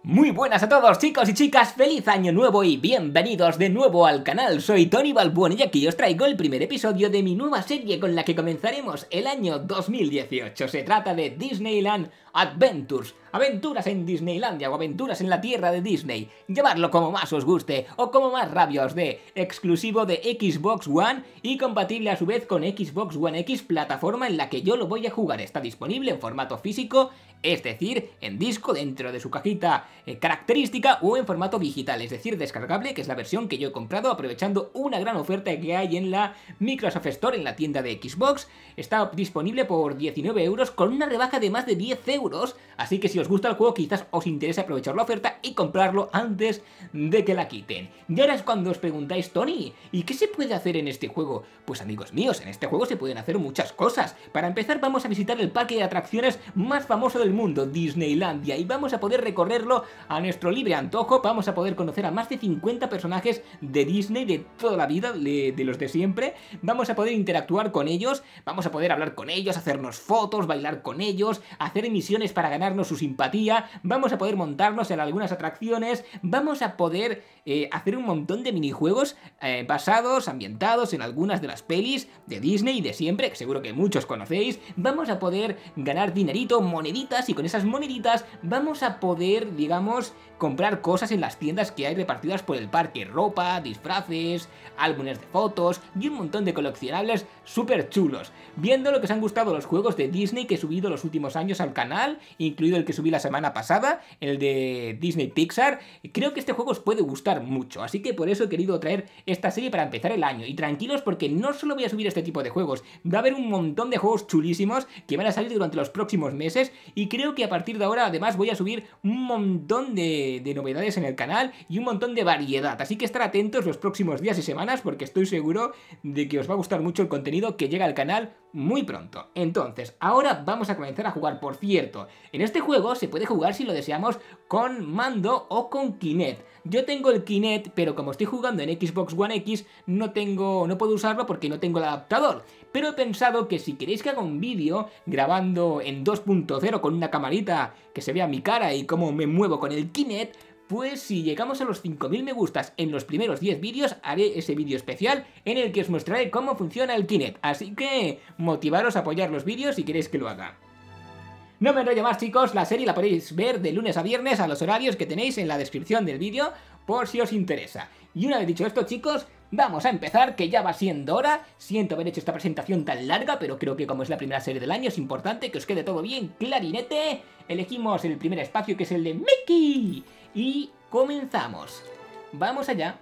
Muy buenas a todos chicos y chicas, feliz año nuevo y bienvenidos de nuevo al canal. Soy Tony Balbuena y aquí os traigo el primer episodio de mi nueva serie con la que comenzaremos el año 2018. Se trata de Disneyland Adventures, aventuras en Disneylandia o aventuras en la tierra de Disney. Llamadlo como más os guste o como más rabia os dé. Exclusivo de Xbox One y compatible a su vez con Xbox One X, plataforma en la que yo lo voy a jugar. Está disponible en formato físico, es decir, en disco dentro de su cajita característica, o en formato digital, es decir, descargable, que es la versión que yo he comprado aprovechando una gran oferta que hay en la Microsoft Store, en la tienda de Xbox. Está disponible por 19 euros con una rebaja de más de 10 euros, así que si os gusta el juego quizás os interese aprovechar la oferta y comprarlo antes de que la quiten. Y ahora es cuando os preguntáis, Tony, ¿y qué se puede hacer en este juego? Pues amigos míos, en este juego se pueden hacer muchas cosas. Para empezar vamos a visitar el parque de atracciones más famoso del mundo, Disneylandia, y vamos a poder recorrerlo a nuestro libre antojo. Vamos a poder conocer a más de 50 personajes de Disney de toda la vida, de los de siempre. Vamos a poder interactuar con ellos, vamos a poder hablar con ellos, hacernos fotos, bailar con ellos, hacer misiones para ganarnos su simpatía, vamos a poder montarnos en algunas atracciones, vamos a poder hacer un montón de minijuegos basados, ambientados en algunas de las pelis de Disney de siempre, que seguro que muchos conocéis. Vamos a poder ganar dinerito, moneditas, y con esas moneditas vamos a poder, digamos, comprar cosas en las tiendas que hay repartidas por el parque, ropa, disfraces, álbumes de fotos y un montón de coleccionables súper chulos. Viendo lo que os han gustado los juegos de Disney que he subido los últimos años al canal, incluido el que subí la semana pasada, el de Disney Pixar, creo que este juego os puede gustar mucho, así que por eso he querido traer esta serie para empezar el año. Y tranquilos, porque no solo voy a subir este tipo de juegos, va a haber un montón de juegos chulísimos que van a salir durante los próximos meses, y creo que a partir de ahora además voy a subir un montón de novedades en el canal y un montón de variedad, así que estar atentos los próximos días y semanas porque estoy seguro de que os va a gustar mucho el contenido que llega al canal muy pronto. Entonces, ahora vamos a comenzar a jugar. Por cierto, en este juego se puede jugar, si lo deseamos, con mando o con Kinect. Yo tengo el Kinect, pero como estoy jugando en Xbox One X, no puedo usarlo porque no tengo el adaptador. Pero he pensado que si queréis que haga un vídeo grabando en 2.0 con una camarita que se vea mi cara y cómo me muevo con el Kinect, pues si llegamos a los 5000 me gustas en los primeros 10 vídeos, haré ese vídeo especial en el que os mostraré cómo funciona el Kinect. Así que motivaros a apoyar los vídeos si queréis que lo haga. No me enrollo más chicos, la serie la podéis ver de lunes a viernes a los horarios que tenéis en la descripción del vídeo por si os interesa. Y una vez dicho esto chicos, vamos a empezar, que ya va siendo hora. Siento haber hecho esta presentación tan larga, pero creo que como es la primera serie del año es importante que os quede todo bien clarinete. Elegimos el primer espacio, que es el de Mickey, y comenzamos. Vamos allá.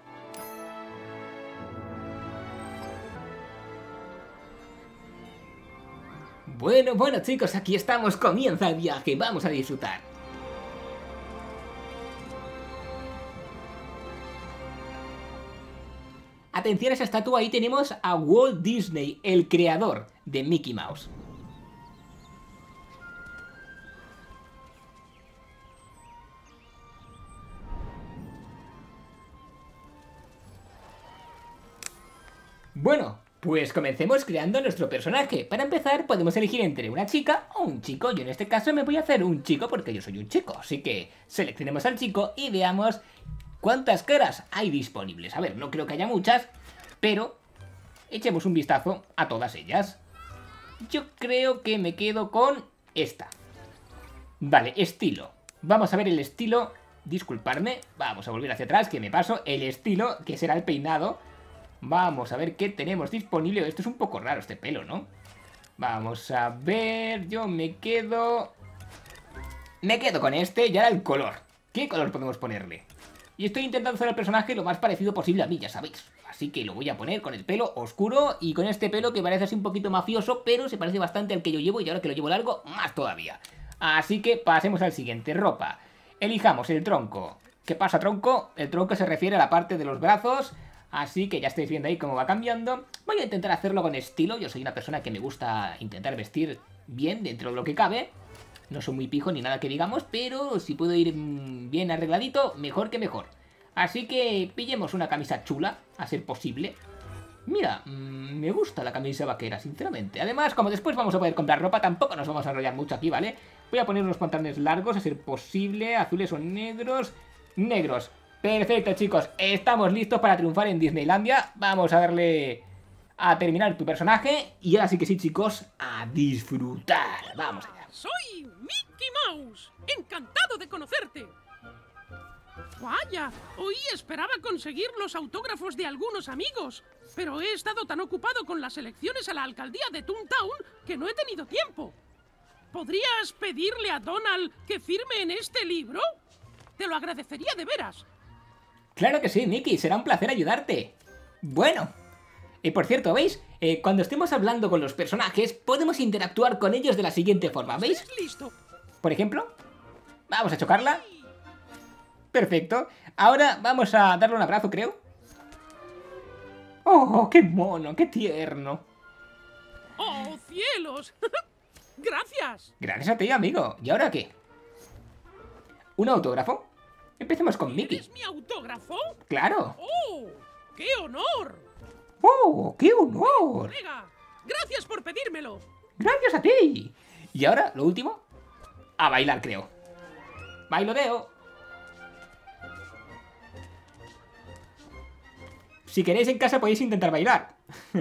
Bueno chicos, aquí estamos, comienza el viaje, vamos a disfrutar. Atención a esa estatua, ahí tenemos a Walt Disney, el creador de Mickey Mouse. Bueno, pues comencemos creando nuestro personaje. Para empezar podemos elegir entre una chica o un chico. Yo en este caso me voy a hacer un chico porque yo soy un chico. Así que seleccionemos al chico y veamos cuántas caras hay disponibles. A ver, no creo que haya muchas, pero echemos un vistazo a todas ellas. Yo creo que me quedo con esta. Vale, estilo. Vamos a ver el estilo. Disculparme, vamos a volver hacia atrás que me paso. El estilo, que será el peinado. Vamos a ver qué tenemos disponible. Esto es un poco raro este pelo, ¿no? Vamos a ver, yo me quedo con este. Y ahora el color. ¿Qué color podemos ponerle? Y estoy intentando hacer el personaje lo más parecido posible a mí, ya sabéis. Así que lo voy a poner con el pelo oscuro y con este pelo que parece así un poquito mafioso, pero se parece bastante al que yo llevo, y ahora que lo llevo largo, más todavía. Así que pasemos al siguiente, ropa. Elijamos el tronco. ¿Qué pasa, tronco? El tronco se refiere a la parte de los brazos, así que ya estáis viendo ahí cómo va cambiando. Voy a intentar hacerlo con estilo. Yo soy una persona que me gusta intentar vestir bien dentro de lo que cabe. No soy muy pijo ni nada que digamos, pero si puedo ir bien arregladito, mejor que mejor. Así que pillemos una camisa chula, a ser posible. Mira, me gusta la camisa vaquera, sinceramente. Además, como después vamos a poder comprar ropa, tampoco nos vamos a enrollar mucho aquí, ¿vale? Voy a poner unos pantalones largos, a ser posible. Azules o negros. Negros. Perfecto, chicos. Estamos listos para triunfar en Disneylandia. Vamos a darle a terminar tu personaje. Y ahora sí que sí, chicos, a disfrutar. Vamos allá. Soy Mickey Mouse. Encantado de conocerte. Vaya, hoy esperaba conseguir los autógrafos de algunos amigos, pero he estado tan ocupado con las elecciones a la alcaldía de Toontown que no he tenido tiempo. ¿Podrías pedirle a Donald que firme en este libro? Te lo agradecería de veras. Claro que sí, Mickey. Será un placer ayudarte. Bueno. Por cierto, ¿veis? Cuando estemos hablando con los personajes, podemos interactuar con ellos de la siguiente forma, ¿veis? Listo. Por ejemplo, vamos a chocarla. Perfecto. Ahora vamos a darle un abrazo, creo. ¡Oh, qué mono, qué tierno! ¡Oh, cielos! ¡Gracias! Gracias a ti, amigo. ¿Y ahora qué? ¿Un autógrafo? Empecemos con Mickey. ¿Es mi autógrafo? ¡Claro! ¡Oh, qué honor! ¡Oh, qué honor! Colega, gracias por pedírmelo. ¡Gracias a ti! Y ahora, lo último, a bailar, creo. Bailoteo. Si queréis en casa podéis intentar bailar.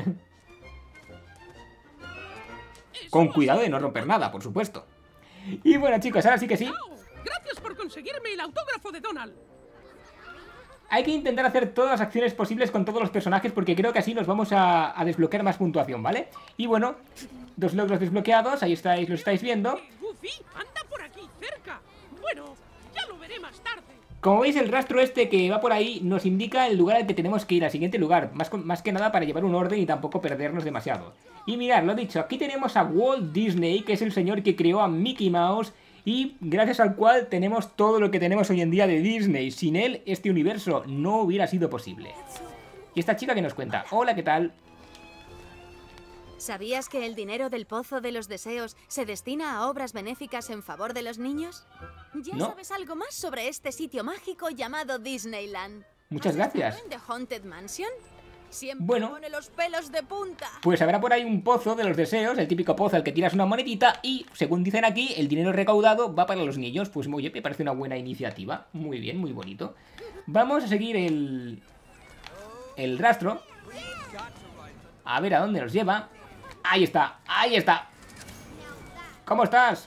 Con cuidado de no romper nada, por supuesto. Y bueno, chicos, ahora sí que sí. Gracias por conseguirme el autógrafo de Donald. Hay que intentar hacer todas las acciones posibles con todos los personajes porque creo que así nos vamos a desbloquear más puntuación, ¿vale? Y bueno, 2 logros desbloqueados, ahí estáis, lo estáis viendo. Goofy anda por aquí cerca. Bueno, ya lo veré más tarde. Como veis, el rastro este que va por ahí nos indica el lugar al que tenemos que ir, al siguiente lugar. Más que nada para llevar un orden y tampoco perdernos demasiado. Y mirad, lo dicho, aquí tenemos a Walt Disney, que es el señor que creó a Mickey Mouse y gracias al cual tenemos todo lo que tenemos hoy en día de Disney. Sin él, este universo no hubiera sido posible. Y esta chica que nos cuenta, hola, ¿qué tal? ¿Sabías que el dinero del Pozo de los Deseos se destina a obras benéficas en favor de los niños? ¿Ya No. sabes algo más sobre este sitio mágico llamado Disneyland? Muchas ¿Has gracias. estado en The Haunted Mansion? Siempre Bueno. pone los pelos de punta. Pues habrá por ahí un pozo de los deseos, el típico pozo al que tiras una monedita y, según dicen aquí, el dinero recaudado va para los niños. Pues oye, me parece una buena iniciativa. Muy bien, muy bonito. Vamos a seguir el rastro. A ver a dónde nos lleva. Ahí está, ahí está. ¿Cómo estás?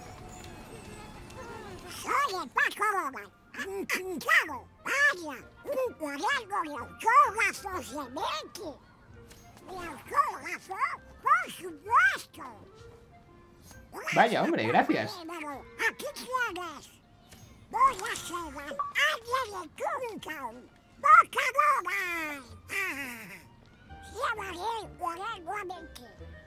Soy el Paco Logan. Encantado. Vaya, un cuaderno de autógrafos de Mickey. ¿De autógrafo? Por supuesto. Vaya, hombre, gracias. Aquí tienes. Voy a ser la área de Toontown. ¡Boca Logan! Llevaré el cuaderno a Mickey.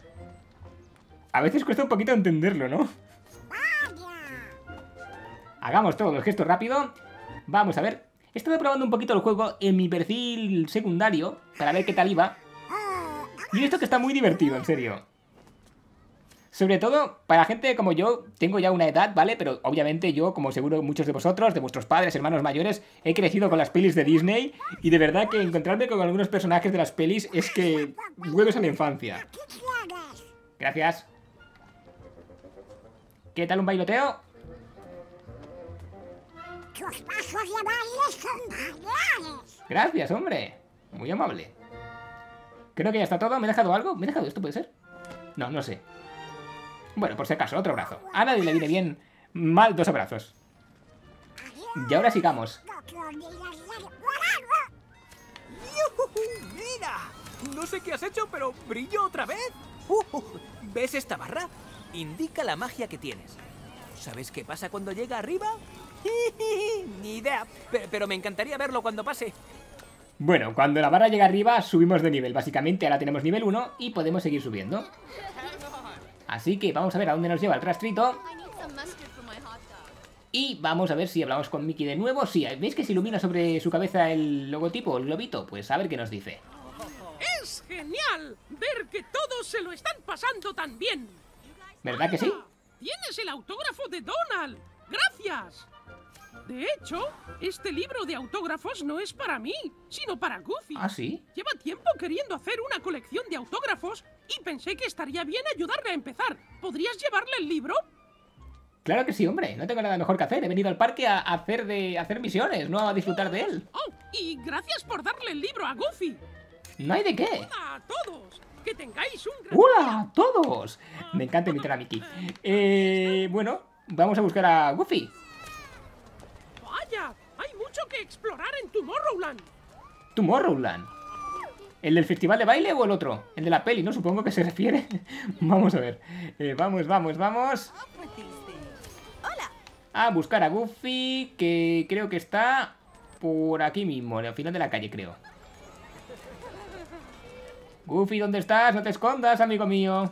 A veces cuesta un poquito entenderlo, ¿no? Vaya. Hagamos todos los gestos rápido. Vamos a ver. He estado probando un poquito el juego en mi perfil secundario para ver qué tal iba. Y he visto que está muy divertido, en serio. Sobre todo, para gente como yo, tengo ya una edad, ¿vale? Pero obviamente yo, como seguro muchos de vosotros, de vuestros padres, hermanos mayores, he crecido con las pelis de Disney. Y de verdad que encontrarme con algunos personajes de las pelis es que vuelves a la infancia. Aquí tienes. Gracias. ¿Qué tal un bailoteo? Tus pasos de baile son bailares. Gracias, hombre. Muy amable. Creo que ya está todo. ¿Me he dejado algo? ¿Me he dejado esto? ¿Puede ser? No, no sé. Bueno, por si acaso, otro abrazo. A nadie le viene bien mal 2 abrazos. Y ahora sigamos. No te olvides de... ¡Yujú! ¡Mira! No sé qué has hecho, pero brillo otra vez. ¿Ves esta barra? Indica la magia que tienes. ¿Sabes qué pasa cuando llega arriba? Ni idea, pero me encantaría verlo cuando pase. Bueno, cuando la barra llega arriba, subimos de nivel. Básicamente, ahora tenemos nivel 1 y podemos seguir subiendo. Así que vamos a ver a dónde nos lleva el rastrito. Y vamos a ver si hablamos con Mickey de nuevo. Sí, ¿veis que se ilumina sobre su cabeza el logotipo, el globito? Pues a ver qué nos dice. ¡Es genial ver que todos se lo están pasando tan bien! ¿Verdad que sí? ¡Tienes el autógrafo de Donald! ¡Gracias! De hecho, este libro de autógrafos no es para mí, sino para Goofy. ¿Ah, sí? Lleva tiempo queriendo hacer una colección de autógrafos y pensé que estaría bien ayudarle a empezar. ¿Podrías llevarle el libro? Claro que sí, hombre. No tengo nada mejor que hacer. He venido al parque a hacer misiones, no a disfrutar de él. Oh, y gracias por darle el libro a Goofy. No hay de qué. Hola a todos. Que tengáis un gran ¡Hola a todos! Me encanta imitar a Mickey. Bueno, vamos a buscar a Goofy. Vaya, hay mucho que explorar en Tomorrowland. Tomorrowland. ¿El del festival de baile o el otro? El de la peli, ¿no? Supongo que se refiere. Vamos a ver. Vamos. Hola. A buscar a Goofy, que creo que está por aquí mismo, al final de la calle, creo. Goofy, ¿dónde estás? No te escondas, amigo mío.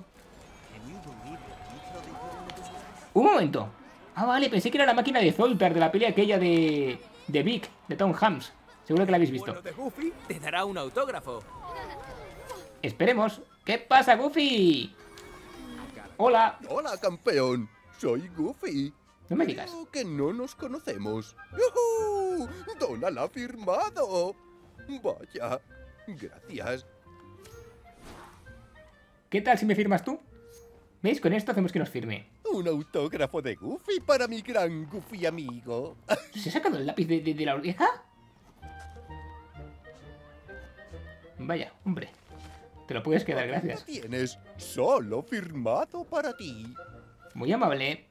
Un momento. Ah, vale, pensé que era la máquina de Zoltar de la peli aquella de Vic, de Tom Hanks. Seguro que la habéis visto. Bueno de Goofy te dará un autógrafo. Esperemos. ¿Qué pasa, Goofy? Hola. Hola, campeón. Soy Goofy. No me digas. Creo que no nos conocemos. ¡Yujú! Donald ha firmado. Vaya. Gracias. ¿Qué tal si me firmas tú? ¿Veis? Con esto hacemos que nos firme. Un autógrafo de Goofy para mi gran Goofy amigo. ¿Se ha sacado el lápiz de la oreja? Vaya, hombre. Te lo puedes quedar, gracias. Lo tienes solo firmado para ti. Muy amable.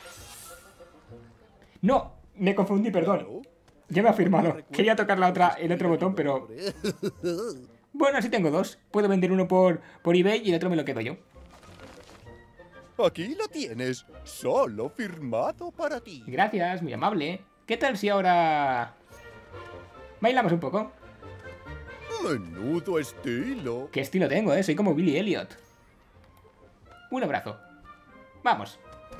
No, me confundí, perdón. Ya me ha firmado. Quería tocar el otro botón, pero... Bueno, así tengo dos. Puedo vender uno por eBay y el otro me lo quedo yo. Aquí lo tienes, solo firmado para ti. Gracias, muy amable. ¿Qué tal si ahora... bailamos un poco? Menudo estilo. ¿Qué estilo tengo, Soy como Billy Elliot. Un abrazo. Vamos.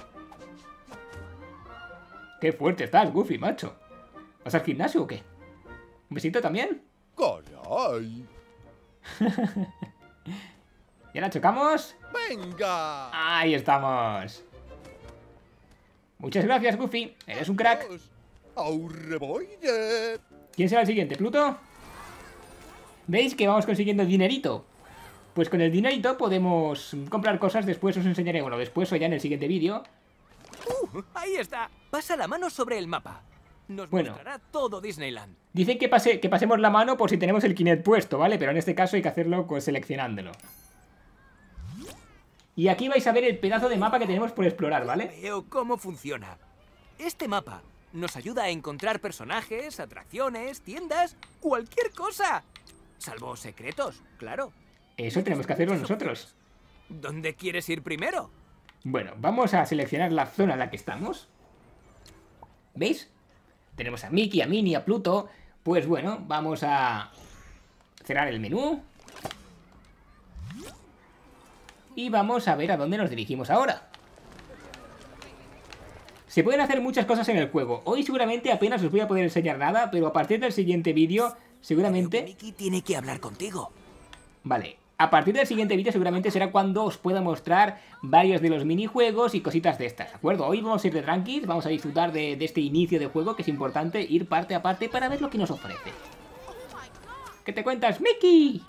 Qué fuerte estás, Goofy, macho. ¿Vas al gimnasio o qué? ¿Un besito también? ¡Caray! ¿Y ahora chocamos? ¡Venga! ¡Ahí estamos! Muchas gracias, Goofy. Eres un crack. ¡Au revoide! ¿Quién será el siguiente, Pluto? ¿Veis que vamos consiguiendo dinerito? Pues con el dinerito podemos comprar cosas. Después os enseñaré, bueno, después o ya en el siguiente vídeo. Ahí está. Pasa la mano sobre el mapa. Nos mostrará todo Disneyland. Dicen que pasemos la mano por si tenemos el Kinect puesto, ¿vale? Pero en este caso hay que hacerlo seleccionándolo. Y aquí vais a ver el pedazo de mapa que tenemos por explorar, ¿vale? Veo cómo funciona. Este mapa nos ayuda a encontrar personajes, atracciones, tiendas, cualquier cosa. Salvo secretos, claro. Eso tenemos que hacerlo nosotros. ¿Dónde quieres ir primero? Bueno, vamos a seleccionar la zona en la que estamos. ¿Veis? Tenemos a Mickey, a Minnie, a Pluto. Pues bueno, vamos a cerrar el menú. Y vamos a ver a dónde nos dirigimos ahora. Se pueden hacer muchas cosas en el juego. Hoy seguramente apenas os voy a poder enseñar nada, pero a partir del siguiente vídeo, seguramente... Mickey tiene que hablar contigo. Vale, a partir del siguiente vídeo seguramente será cuando os pueda mostrar varios de los minijuegos y cositas de estas, ¿de acuerdo? Hoy vamos a ir de tranquis, vamos a disfrutar de este inicio de juego, que es importante ir parte a parte para ver lo que nos ofrece. ¿Qué te cuentas, Mickey?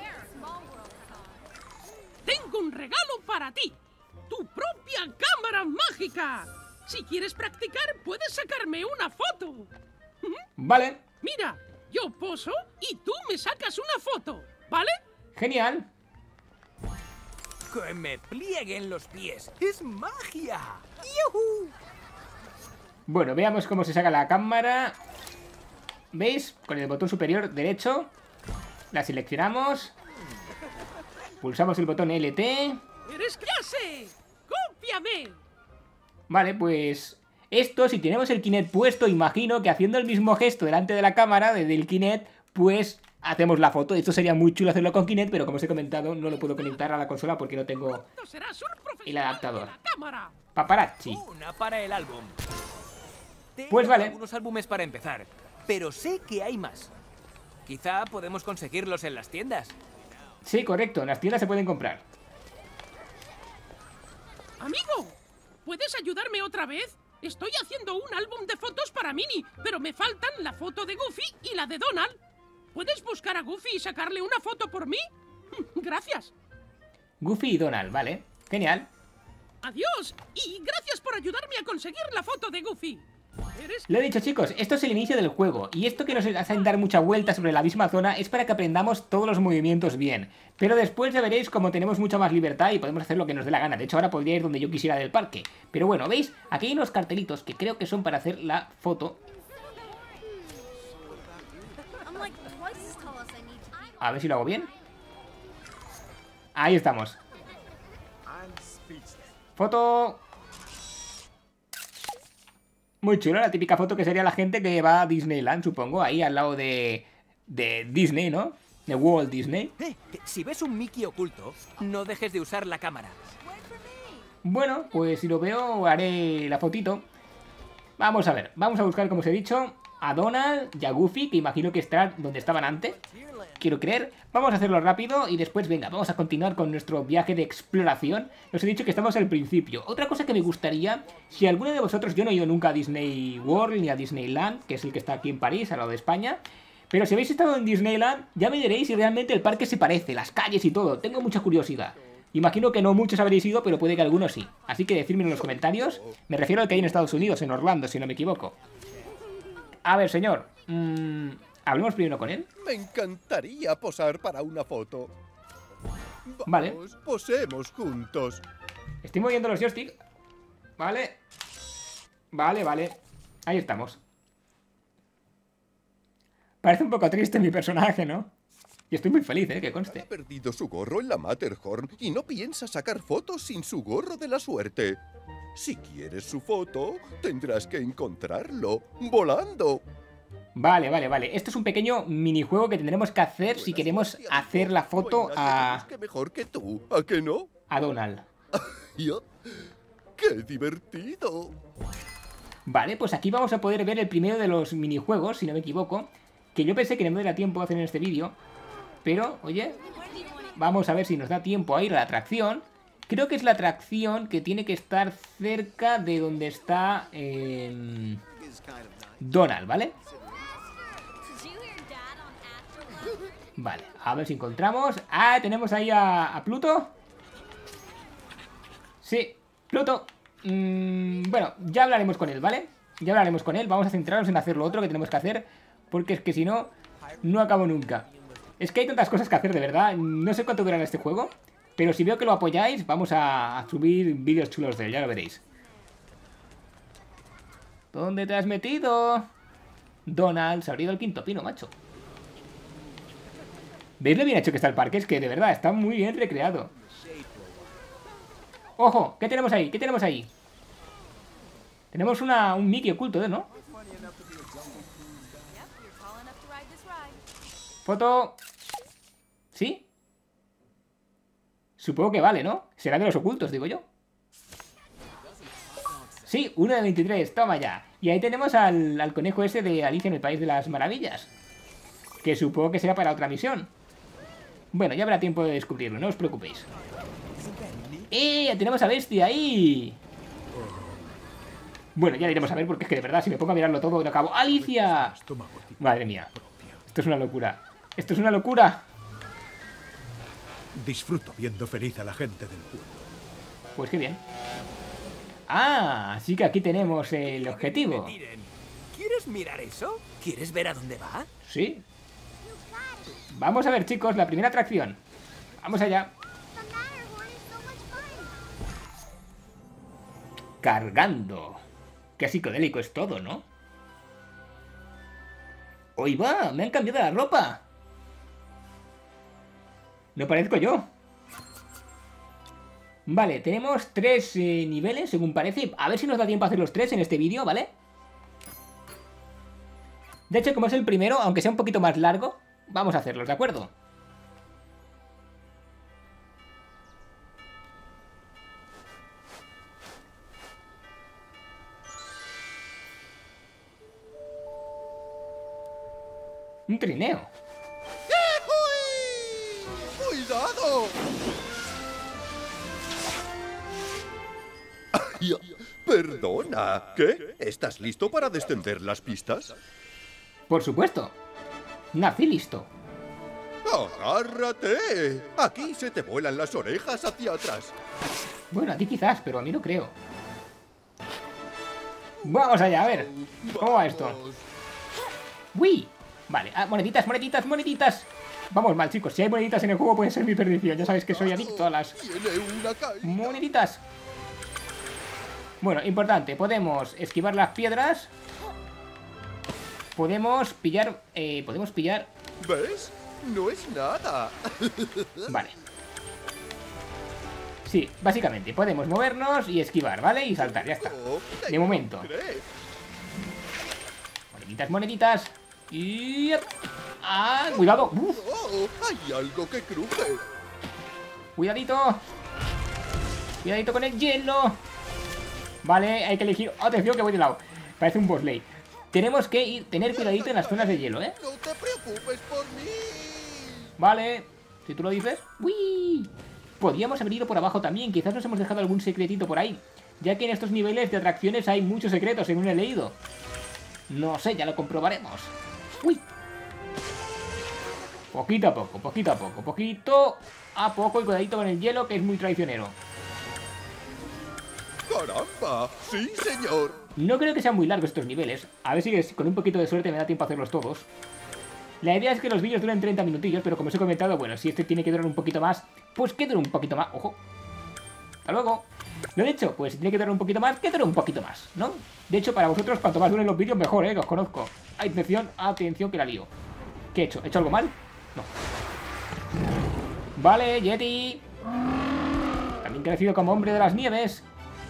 Tengo un regalo para ti. Tu propia cámara mágica. Si quieres practicar, puedes sacarme una foto. Vale. Mira, yo poso y tú me sacas una foto, ¿vale? Genial. Que me plieguen los pies. ¡Es magia! ¡Yuhu! Bueno, veamos cómo se saca la cámara. ¿Veis? Con el botón superior derecho la seleccionamos. Pulsamos el botón LT. ¡Eres clase! ¡Cópiame! Vale, pues... esto, si tenemos el Kinect puesto, imagino que haciendo el mismo gesto delante de la cámara, desde el Kinect, pues hacemos la foto. Esto sería muy chulo hacerlo con Kinect, pero como os he comentado, no lo puedo conectar a la consola porque no tengo el adaptador. Paparazzi. Una para el álbum. Pues vale. Algunos álbumes para empezar, pero sé que hay más. Quizá podemos conseguirlos en las tiendas. Sí, correcto, en las tiendas se pueden comprar. Amigo, ¿puedes ayudarme otra vez? Estoy haciendo un álbum de fotos para Minnie, pero me faltan la foto de Goofy y la de Donald. ¿Puedes buscar a Goofy y sacarle una foto por mí? Gracias. Goofy y Donald, vale. Genial. Adiós, y gracias por ayudarme a conseguir la foto de Goofy. Lo he dicho, chicos, esto es el inicio del juego. Y esto que nos hacen dar mucha vuelta sobre la misma zona es para que aprendamos todos los movimientos bien. Pero después ya veréis como tenemos mucha más libertad y podemos hacer lo que nos dé la gana. De hecho, ahora podría ir donde yo quisiera del parque. Pero bueno, ¿veis? Aquí hay unos cartelitos que creo que son para hacer la foto. A ver si lo hago bien. Ahí estamos. Foto. Muy chulo, la típica foto que sería la gente que va a Disneyland, supongo. Ahí al lado de Disney, ¿no? De Walt Disney. Si ves un Mickey oculto, no dejes de usar la cámara. Bueno, pues si lo veo haré la fotito. Vamos a ver, vamos a buscar, como os he dicho, a Donald y a Goofy, que imagino que estarán donde estaban antes. Quiero creer. Vamos a hacerlo rápido y después, venga, vamos a continuar con nuestro viaje de exploración. Os he dicho que estamos al principio. Otra cosa que me gustaría, si alguno de vosotros, yo no he ido nunca a Disney World ni a Disneyland, que es el que está aquí en París, al lado de España. Pero si habéis estado en Disneyland, ya me diréis si realmente el parque se parece, las calles y todo. Tengo mucha curiosidad. Imagino que no muchos habréis ido, pero puede que algunos sí. Así que decídmelo en los comentarios. Me refiero al que hay en Estados Unidos, en Orlando, si no me equivoco. A ver, señor. ¿Hablemos primero con él? Me encantaría posar para una foto. Vale. Vamos, posemos juntos. Estoy moviendo los joysticks. Vale. Vale. Ahí estamos. Parece un poco triste mi personaje, ¿no? Y estoy muy feliz, que conste. Ha perdido su gorro en la Matterhorn y no piensa sacar fotos sin su gorro de la suerte. Si quieres su foto, tendrás que encontrarlo volando. Vale. Esto es un pequeño minijuego que tendremos que hacer si queremos hacer la foto a... Que mejor que tú, ¿a que no? A Donald. ¡Qué divertido! Vale, pues aquí vamos a poder ver el primero de los minijuegos, si no me equivoco. Que yo pensé que no me daría tiempo a hacer en este vídeo. Pero, oye, vamos a ver si nos da tiempo a ir a la atracción. Creo que es la atracción que tiene que estar cerca de donde está Donald, ¿vale? Vale, a ver si encontramos. Ah, tenemos ahí a Pluto. Sí, Pluto. Bueno, ya hablaremos con él, ¿vale? Ya hablaremos con él. Vamos a centrarnos en hacer lo otro que tenemos que hacer, porque es que si no, no acabo nunca. Es que hay tantas cosas que hacer, de verdad. No sé cuánto durará este juego, pero si veo que lo apoyáis, vamos a subir vídeos chulos de él, ya lo veréis. ¿Dónde te has metido? Donald, se ha abrido el quinto pino, macho. ¿Veis lo bien hecho que está el parque? Es que de verdad está muy bien recreado. ¡Ojo! ¿Qué tenemos ahí? ¿Qué tenemos ahí? Tenemos un Mickey oculto, ¿no? Foto. ¿Sí? Supongo que vale, ¿no? Será de los ocultos, digo yo. Sí, 1 de 23, toma ya. Y ahí tenemos al conejo ese de Alicia en el País de las Maravillas, que supongo que será para otra misión. Bueno, ya habrá tiempo de descubrirlo, no os preocupéis. ¡Ya tenemos a Bestia ahí! Bueno, ya iremos a ver porque es que de verdad, si me pongo a mirarlo todo, no acabo. ¡Alicia! Madre mía. Esto es una locura. ¡Esto es una locura! Disfruto viendo feliz a la gente del pueblo. Pues qué bien. Ah, así que aquí tenemos el objetivo. ¿Quieres mirar eso? ¿Quieres ver a dónde va? Sí. Vamos a ver, chicos, la primera atracción. Vamos allá. Cargando. Qué psicodélico es todo, ¿no? ¡Hoy va! ¡Me han cambiado la ropa! No parezco yo. Vale, tenemos 3 niveles, según parece. A ver si nos da tiempo a hacer los 3 en este vídeo, ¿vale? De hecho, como es el primero, aunque sea un poquito más largo, vamos a hacerlos, ¿de acuerdo? Un trineo. ¡Cuidado! Perdona, ¿qué? ¿Estás listo para descender las pistas? Por supuesto. Nací listo. ¡Agárrate! Aquí se te vuelan las orejas hacia atrás. Bueno, a ti quizás, pero a mí no creo. Vamos allá, a ver. ¿Cómo va esto? ¡Uy! Vale, moneditas, moneditas, moneditas. Vamos mal, chicos. Si hay moneditas en el juego puede ser mi perdición. Ya sabéis que soy adicto a las moneditas. Bueno, importante. Podemos esquivar las piedras. Podemos pillar... ¿Ves? No es nada. Vale. Sí, básicamente. Podemos movernos y esquivar, ¿vale? Y saltar, ya está. De momento. Moneditas, moneditas. Y... ¡ah! ¡Cuidado! ¡Uf! Oh, hay algo que cruje. ¡Cuidadito! ¡Cuidadito con el hielo! Vale, hay que elegir... ¡atención que voy de lado! Parece un boss lane. Tenemos que tener cuidadito en las zonas de hielo, ¿eh? No te preocupes por mí. Vale, si tú lo dices. ¡Uy! Podríamos haber ido por abajo también. Quizás nos hemos dejado algún secretito por ahí. Ya que en estos niveles de atracciones hay muchos secretos, según he leído. No sé, ya lo comprobaremos. ¡Uy! Poquito a poco, poquito a poco, poquito a poco. Y cuidadito con el hielo, que es muy traicionero. ¡Caramba! ¡Sí, señor! No creo que sean muy largos estos niveles. A ver si con un poquito de suerte me da tiempo a hacerlos todos. La idea es que los vídeos duren 30 minutillos, pero como os he comentado, bueno, si este tiene que durar un poquito más, pues que dure un poquito más. ¡Ojo! ¡Hasta luego! Lo he dicho, pues si tiene que durar un poquito más, que dure un poquito más, ¿no? De hecho, para vosotros, cuanto más duren los vídeos, mejor, ¿eh? Que os conozco. Atención, atención, que la lío. ¿Qué he hecho? ¿He hecho algo mal? No. Vale, Yeti. También conocido como Hombre de las Nieves.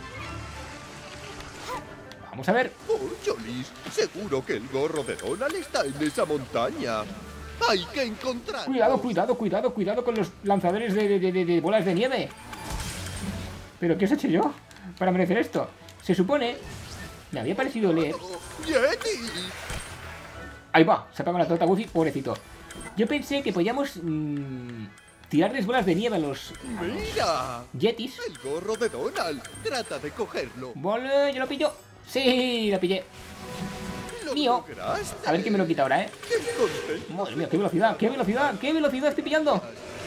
Vamos a ver. Oh, Cholis, seguro que el gorro de Donald está en esa montaña. Hay que encontrarlo. Cuidado, cuidado, cuidado, cuidado con los lanzadores de bolas de nieve. ¿Pero qué os he hecho yo para merecer esto? Se supone... me había parecido leer... ¡Yeti! Ahí va, se apaga la torta Goofy, pobrecito. Yo pensé que podíamos tirarles bolas de nieve a los ¡Mira! yetis. El gorro de Donald. Trata de cogerlo. Vale, yo lo pillo. Sí, lo pillé. Lo Mío. lograste. A ver quién me lo quita ahora, ¿eh? ¡Qué contento! Madre mía, qué velocidad, qué velocidad, qué velocidad estoy pillando.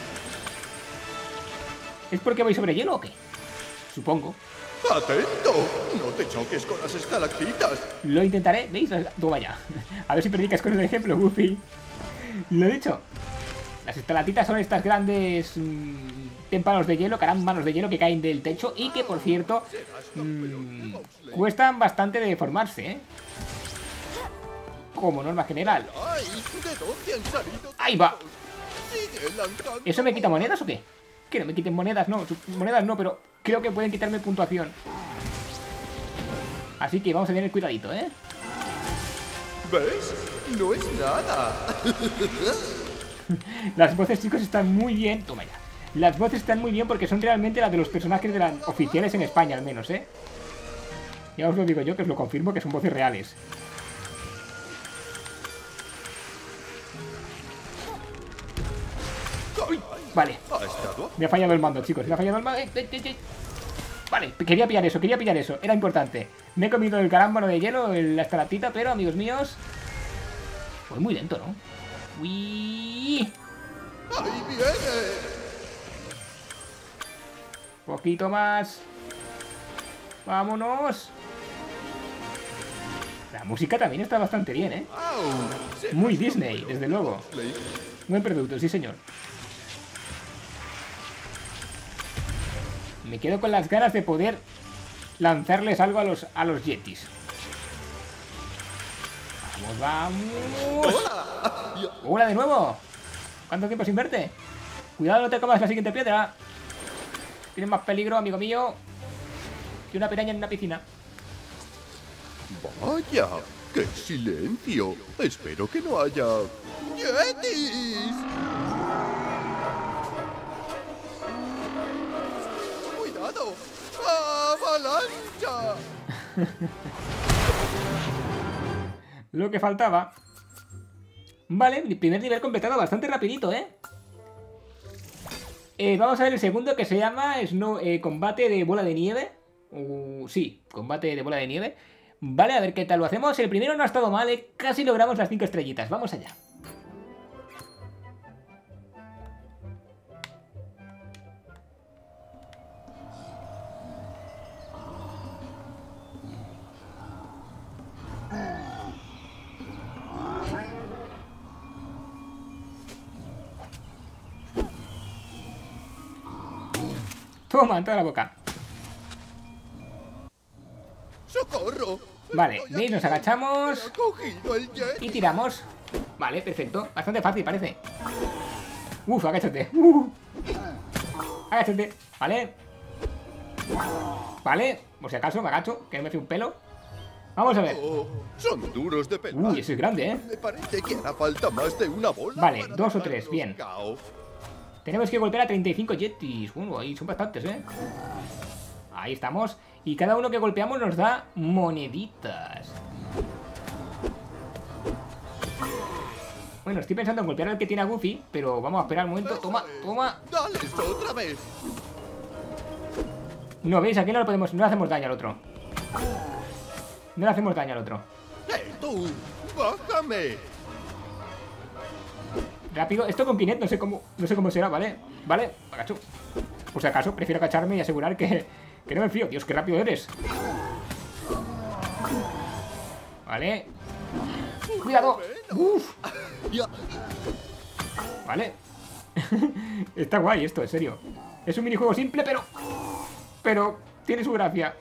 ¿Es porque voy sobre hielo o qué? Supongo. ¡Atento! No te choques con las estalactitas. Lo intentaré, ¿veis? Toma ya. A ver si predicas con el ejemplo, Goofy. Lo he dicho. Las estalactitas son estas grandes témpanos de hielo, manos de hielo que caen del techo y que, por cierto, cuestan bastante de formarse, ¿eh? Como norma general. ¡Ay! ¿De dónde han salido? ¡Ahí va! Sigue lanzando. ¿Eso me quita monedas o qué? Que no me quiten monedas, no. Monedas no, pero creo que pueden quitarme puntuación. Así que vamos a tener cuidadito, ¿eh? ¿Ves? No es nada. Las voces, chicos, están muy bien. Toma ya. Las voces están muy bien porque son realmente las de los personajes de las oficiales en España, al menos, ¿eh? Ya os lo digo yo, que os lo confirmo, que son voces reales. Uy, vale. Ha estado. Me ha fallado el mando, chicos. Me ha fallado el mando. Vale, quería pillar eso, quería pillar eso. Era importante. Me he comido el carámbano de hielo, la estalactita, pero, amigos míos... Fue muy lento, ¿no? Uy. ¡Ahí viene! Poquito más. Vámonos. La música también está bastante bien, ¿eh? ¡Au! Muy Disney, desde luego. Buen producto, sí señor. Me quedo con las ganas de poder lanzarles algo a los yetis. ¡Vamos, vamos! ¡Hola de nuevo! ¿Cuánto tiempo sin verte? Cuidado, no te comas la siguiente piedra. Tienes más peligro, amigo mío, que una piraña en una piscina. ¡Vaya! ¡Qué silencio! Espero que no haya... ¡Yetis! ¡Cuidado! ¡Avalancha! Lo que faltaba. Vale, mi primer nivel completado bastante rapidito, ¿eh? Vamos a ver el segundo, que se llama combate de bola de nieve. Sí, combate de bola de nieve. Vale, a ver qué tal lo hacemos. El primero no ha estado mal, ¿eh? Casi logramos las 5 estrellitas. Vamos allá. Toma, en toda la boca. ¡Socorro! Vale, Estoy ¿veis? Nos aquí. agachamos Me ha cogido el Yeti. y tiramos. Vale, perfecto. Bastante fácil, parece. Uf, agáchate. Agáchate. Vale. Vale, por si acaso me agacho, que no me fío un pelo. Vamos a ver. Oh, son duros de pelar. Uy, ese es grande, ¿eh? Me parece que hará falta más de una bola. Vale, para 2 o 3, dejarlos bien. cao. Tenemos que golpear a 35 yetis. Bueno, ahí son bastantes, ¿eh? Ahí estamos. Y cada uno que golpeamos nos da moneditas. Bueno, estoy pensando en golpear al que tiene a Goofy, pero vamos a esperar un momento. Toma, toma. ¡Dales otra vez! No, ¿veis? Aquí no lo podemos... No le hacemos daño al otro. No le hacemos daño al otro. ¡Tú! ¡Bájame! Rápido. Esto con Kinect no sé cómo será, ¿vale? Vale, agacho. Por si acaso, prefiero agacharme y asegurar que no me fío. Dios, qué rápido eres. Vale. ¡Cuidado! ¡Uf! Ya. Vale. Está guay esto, en serio. Es un minijuego simple, pero tiene su gracia.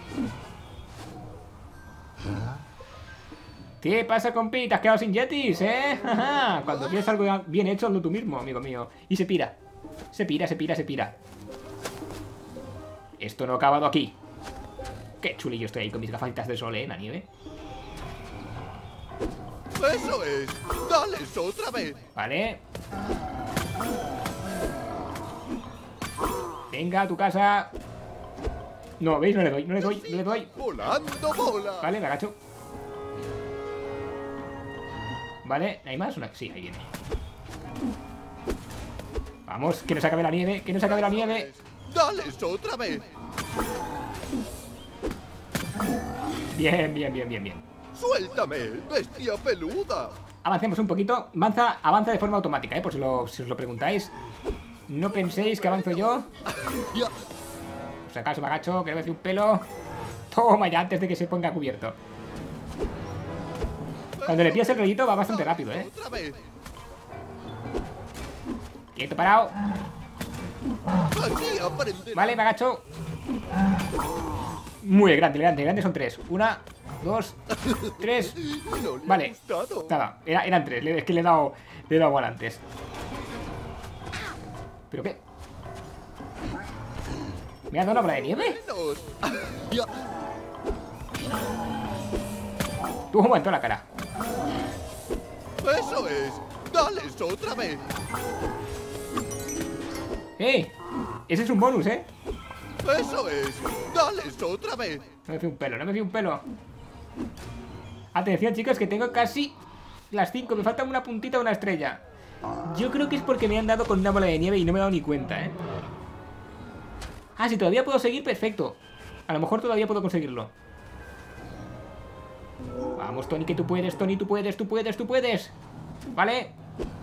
¿Qué pasa, compi? ¿Te has quedado sin yetis, eh? Cuando quieres algo bien hecho, hazlo tú mismo, amigo mío. Y se pira. Se pira, se pira, se pira. Esto no ha acabado aquí. Qué chulillo estoy ahí con mis gafitas de sol, en la nieve. ¡Eso es! ¡Dales otra vez! Vale. Venga, a tu casa. No, ¿veis? No le doy, no le doy, no le doy. ¡Volando bola! Vale, me agacho. Vale, ¿hay más? Sí, ahí viene. Vamos, que no se acabe la nieve, que no se acabe la nieve. ¡Dales otra vez! Bien, bien, bien, bien, bien. ¡Suéltame, bestia peluda! Avancemos un poquito. Avanza de forma automática, por si os lo preguntáis. No penséis que avanzo yo. Ya. Por si acaso me agacho, que me hace un pelo. Toma ya, antes de que se ponga cubierto. Cuando le pillas el rollito va bastante rápido, ¿eh? Otra vez. Quieto, parado. Así aprenderás. Vale, me agacho. Muy grande, grande, grande son 3. 1, 2, 3. No le ha Vale. gustado. Nada, eran 3. Es que le he dado igual antes. ¿Pero qué? ¿Me ha dado una bola de nieve? Menos. Ya. Tú, un momento en la cara. ¡Eso es! ¡Dales otra vez! ¡Eh! Ese es un bonus, ¿eh? ¡Eso es! ¡Dales otra vez! No me fío un pelo, no me fío un pelo. Atención, chicos, que tengo casi las 5. Me falta una puntita o una estrella. Yo creo que es porque me han dado con una bola de nieve y no me he dado ni cuenta, ¿eh? Ah, si todavía puedo seguir, perfecto. A lo mejor todavía puedo conseguirlo. Vamos, Tony, que tú puedes, Tony, tú puedes, tú puedes, tú puedes. Vale.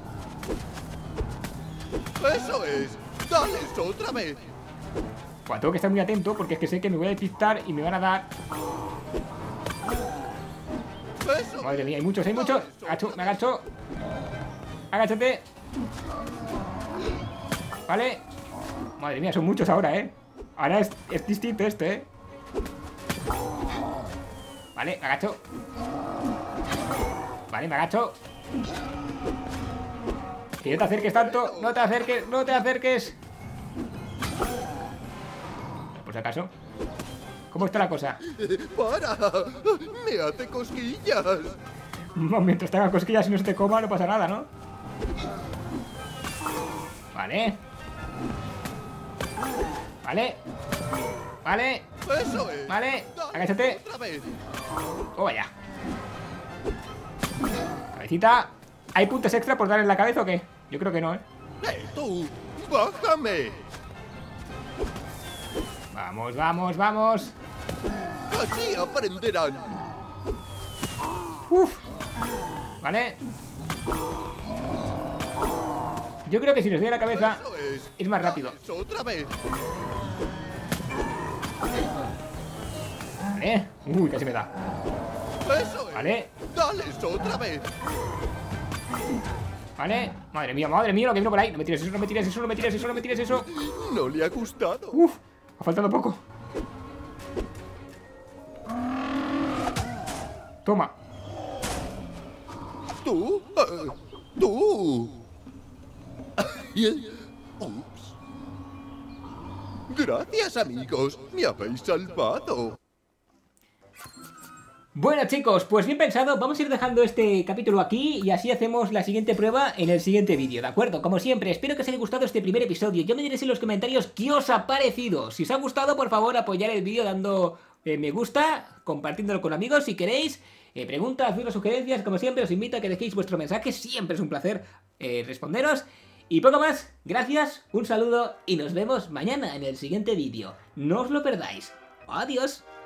¡Eso es! ¡Dales otra vez! Bueno, tengo que estar muy atento porque es que sé que me voy a despistar y me van a dar... ¡Eso! Madre mía, hay muchos, hay muchos. Agacho, me agacho. Agáchate. Vale. Madre mía, son muchos ahora, ¿eh? Ahora es distinto esto, ¿eh? Vale, me agacho. Vale, me agacho. Que no te acerques tanto. No te acerques, no te acerques. Por si acaso. ¿Cómo está la cosa? ¡Para! ¡Me hace cosquillas! Mientras te haga cosquillas y no se te coma, no pasa nada, ¿no? Vale. Vale. Vale. ¡Eso es! Vale. ¡Dales Agáchate. otra vez! Oh, vaya. Cabecita. ¿Hay puntos extra por darle en la cabeza o qué? Yo creo que no, ¿eh? ¡Tú! ¡Bájame! Vamos, vamos, vamos. ¡Así aprenderán! Uf. Vale. Yo creo que si les doy a la cabeza ¡Eso es más rápido. ¡Dales otra vez! Vale. Uy, casi me da. ¡Eso es! Vale. ¡Dales otra vez! Vale, madre mía, lo que vino por ahí. No me tires eso, no me tires eso, no me tires eso, no me tires eso. No le ha gustado. Uf, ha faltado poco. Toma. ¿Tú? ¡Tú! Ups. Gracias, amigos. Me habéis salvado. Bueno, chicos, pues bien pensado, vamos a ir dejando este capítulo aquí y así hacemos la siguiente prueba en el siguiente vídeo, ¿de acuerdo? Como siempre, espero que os haya gustado este primer episodio. Ya me diréis en los comentarios qué os ha parecido. Si os ha gustado, por favor, apoyar el vídeo dando me gusta, compartiéndolo con amigos si queréis. Preguntas, dudas, sugerencias, como siempre, os invito a que dejéis vuestro mensaje. Siempre es un placer responderos. Y poco más, gracias, un saludo y nos vemos mañana en el siguiente vídeo. No os lo perdáis. Adiós.